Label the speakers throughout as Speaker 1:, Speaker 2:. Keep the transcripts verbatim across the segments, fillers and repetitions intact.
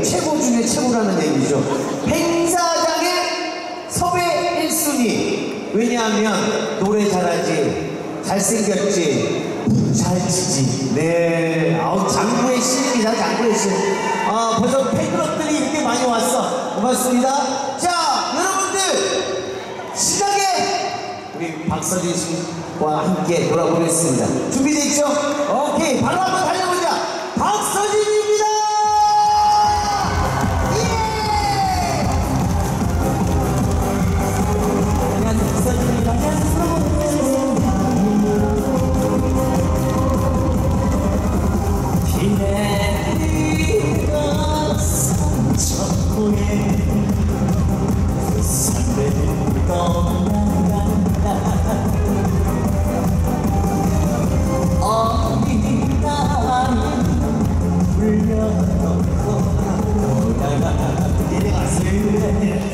Speaker 1: 이게 최고 중에 최고라는 얘기죠. 행사장의 섭외 일 순위. 왜냐하면 노래 잘하지, 잘생겼지, 잘 치지. 네, 아우 장구의 신입니다. 장구의 신. 아 벌써 팬클럽들이 이렇게 많이 왔어. 고맙습니다. 자 여러분들 시작해. 우리 박서진 씨와 함께 돌아보겠습니다. 준비돼 있죠? 오케이 바로 한번 달려보자. 박서진입니다. 예. 안녕하세요 박서진입니다. 비 내리던 삼천포에 설레는 떠나간다. 어린 나를 불려놓고 돌아가 내가슬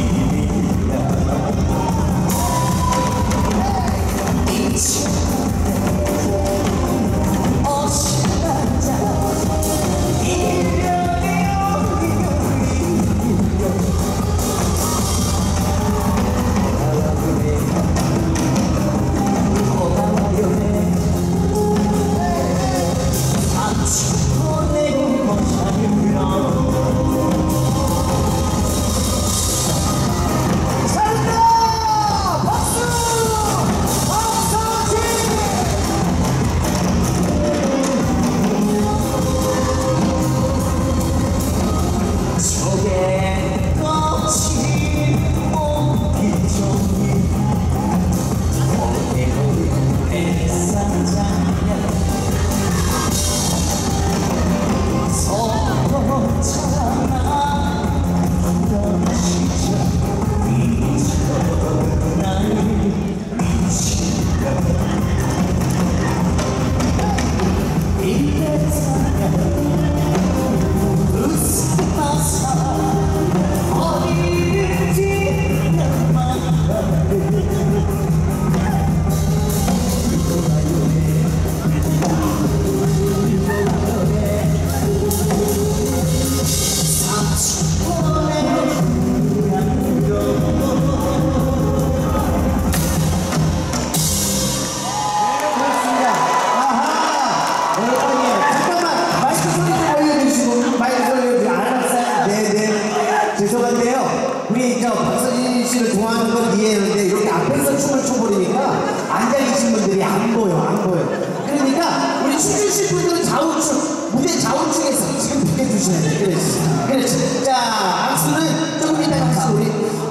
Speaker 1: 죄송한데요. 우리 저 박서진 씨를 좋아하는 건 이해했는데 이렇게 앞에서 춤을 춰버리니까 앉아 계신 분들이 안 보여, 안 보여. 그러니까 우리 춤추실 분들은 좌우측, 무대 좌우측에서 지금 비켜주셔야 돼요. 그렇지. 그렇지. 자, 악수는 조금 이따가 하시고 우리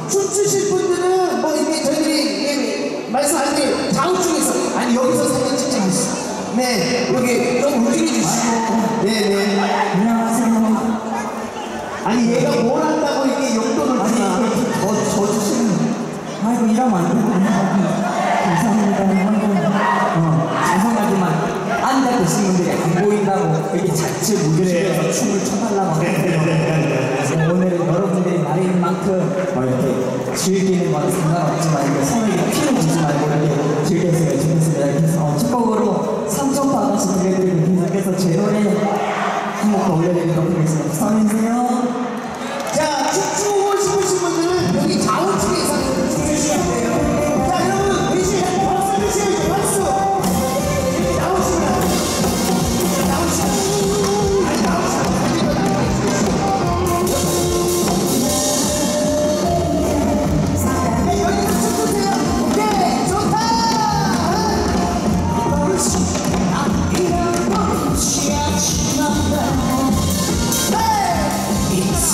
Speaker 1: 춤추실 분들은 뭐 이렇게 저희들이 말씀하신 좌우측에서 아니 여기서 사진 찍지 마시고 네, 여기 좀 움직여 주시고 네네. 안녕하세요. 아니 얘가 뭘 한다고 이렇게 용돈을 주나? 아니 저, 저 주시는 아이고 일하면 안 되는데 감사합니다. 어, 죄송하지만 앉아 계신 분들이 안 보인다고 이렇게 자체 무대에서 그래. 춤을 춰달라고 하는데요. 오늘은 여러분들이 날인 만큼 뭐 이렇게 즐기는 건 상관없지만 이렇게 손을 피를 주지 말고 이렇게 즐겼으면 좋겠습니다. 그래서 어, 첫 곡으로 삼천파 다시 들려드리고 계속해서 제 노래 한 곡 더 올려드리도록 하겠습니다. 감사합니다. 자, 춤추고 싶으신 분들은 여기 좌우측에서 춤추시면 돼요. 자, 여러분, 위시 박수 주시면 박수! 이렇게 나오시면 나오시면 아니, 나오시면 네, 여기서 춤추세요. 오케이, 좋다! 이런 건 취하지 마라. 이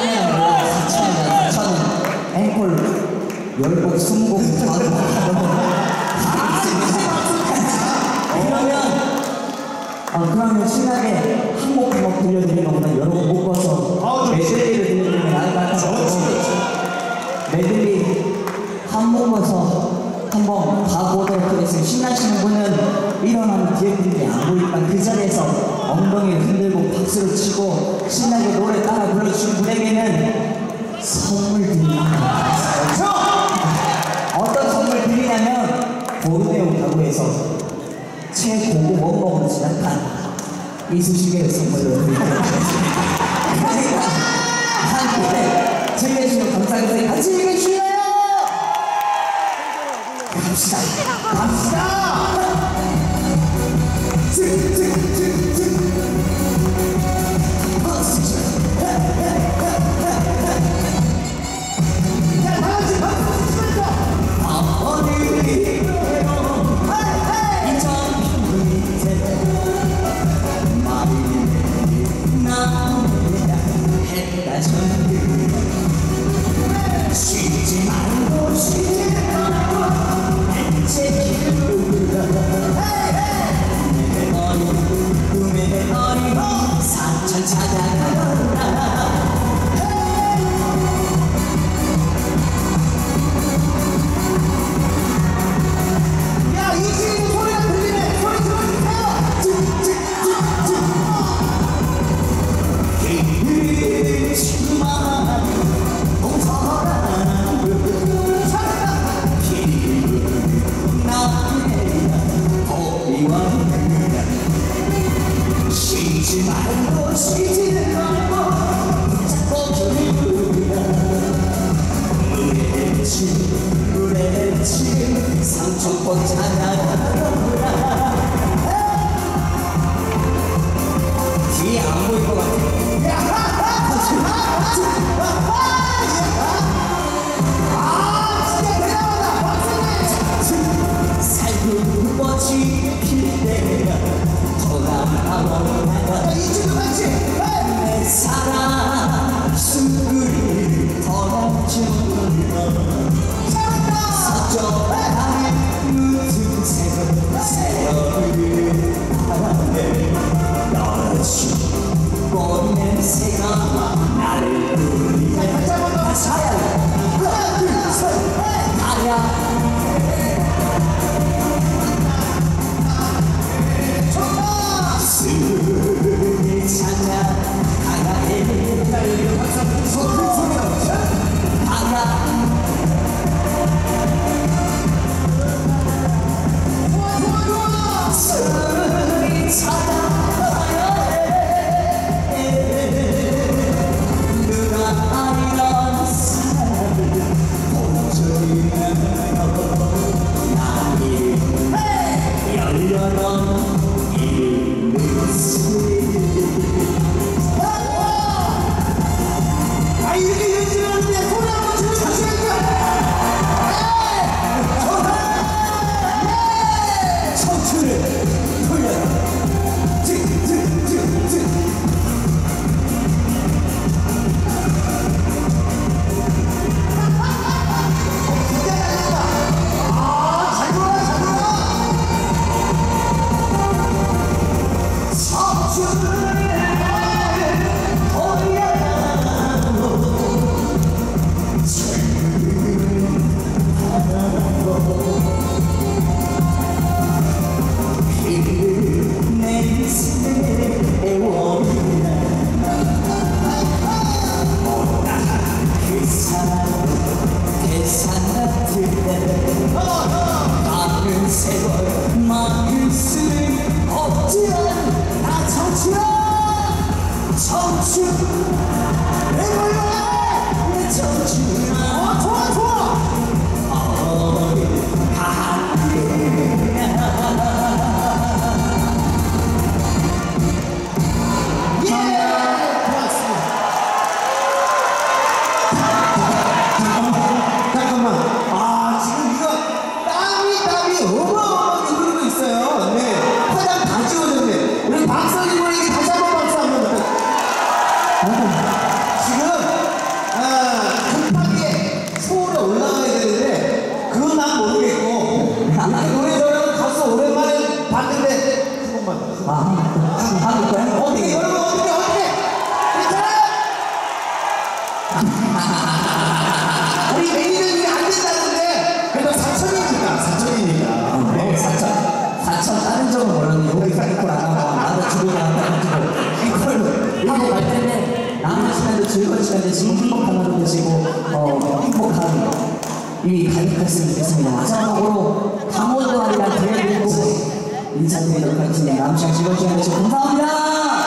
Speaker 2: 사천이야. 사천은 앵콜 열 곡, 스무 곡 받은 거 그러면 어, 그러면 신나게 한 곡 한 곡 들려드리는 것보다 여러 곡 묶어서 메들리를 들려드리면 나을 것 같아서 메들리 한 묶어서 한번 가보도록 하겠습니다. 신나시는 분은 일어나면 뒤에 분들이 안 보니까 그 자리에서 엉덩이를 흔들고 박수를 치고 신나게 노래 따라 불러주신 분에게는 선물 드립니다. 어떤 선물 드리냐면 보르네오 가구에서 최고급 원목으로 제작한 이쑤시개를 선물로 드리도록 하겠습니다. 그러니까 함께 즐겨주시면 감사하겠습니다. 같이 즐겨주시나요? 갑시다. 갑시다. 쉬지 말고 쉬지 말고 내 길을 내 어린 꿈의 어린 사천 찾아가라. 야, 이 친구 소리가 들리네. 소리 들어주세요. 쉬지 말고 쉬지 말고 붙잡고 기울여 물에 친 물에 친 삼천포 찾아가라. 뒤에 안 보일 것 같아. 아, 진짜 대단하다 박사님. 살구 꽃이 필 때가 돌아오다가 이쪽도 같이 내 사랑 숨을 덜어주며 서쪽 바람에 묻은 새벽 새벽을 바라네. 떨어진 꽃 냄새가 나를 부르네. 다시 하나 둘셋 가랴. 술을 찾아 가야해. 가야. 술을 찾아 가야해. 누가 이런 사랑을 본전이 나를 열려라. 아, 이렇게 열심히 하는데 소리 한번 질러주시겠죠? 청춘을 돌려라. 세월 막을 수는 없지만 나 청춘아 청춘 내 몰라 내 청춘아. 어, 좋아 좋아. 어디 가느냐. 예, 고맙습니다. 잠깐만 잠깐만. 아, 지금 이거 땀이 땀이 어마어마하게 흐르고 있어요. 네, 화장 다 지워졌네. 우리 박사님에게 다시 한번 박수 한번 부탁드립니다.
Speaker 1: 우리 매니저님이 안 된다는데 그래도 사천이니까 사천이니까.
Speaker 2: 네. 사천 사천 다른 점은 몰랐는데 여기 사기콜 안 하고 나도 죽을 안 해가지고 이걸 하고 갈 텐데 남은 시간도 즐거운 시간도 지금 행복한 하루 되시고 어 행복한 이 가득했으면 좋겠습니다. 마지막으로 강원도 아리랑 대회를 인사드리도록 하겠습니다. 남은 시간 즐거운 시간 되시고 감사합니다.